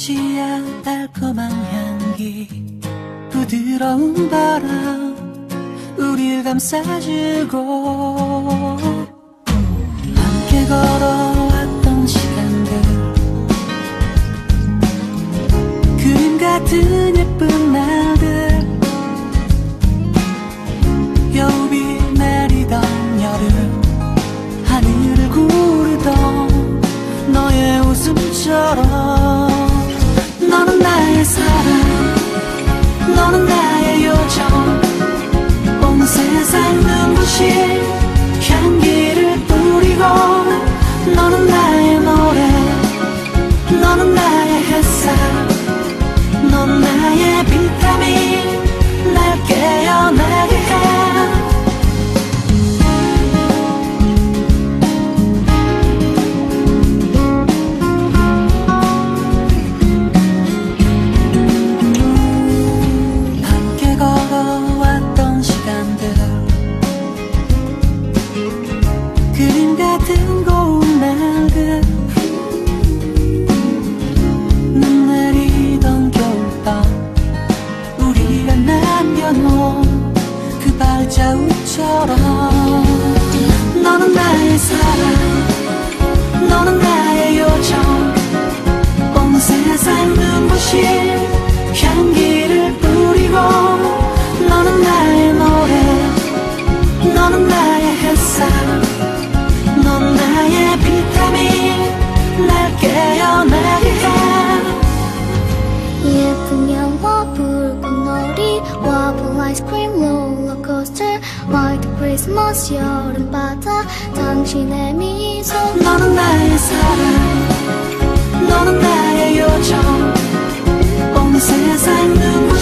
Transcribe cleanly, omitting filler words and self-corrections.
씨앗 달콤한 향기 부드러운 바람 우릴 감싸주고 함께 걸어왔던 시간들 그림 같은 예쁜 날들 여우비 내리던 여름 하늘을 구르던 너의 웃음처럼 너는 나의 사랑 너는 나의 요정 온 세상 눈부신 향기를 뿌리고 너는 나의 노래 너는 나의 햇살 넌 나의 비타민 날 깨어나게 해 같은 고운 날들 눈 내리던 겨울밤 우리가 남겨놓은 그 발자국처럼 너는 나의 사랑 너는 나의 요정 온 세상 눈부신 향기를 뿌리고 너는 나의 노래 너는 나의 햇살 넌 나의 비타민 날 깨어나게 해 예쁜 영화 불꽃놀이 와플 아이스크림 롤러코스터 화이트 크리스마스 여름바다 당신의 미소 너는 나의 사랑 너는 나의 요정 온 세상 눈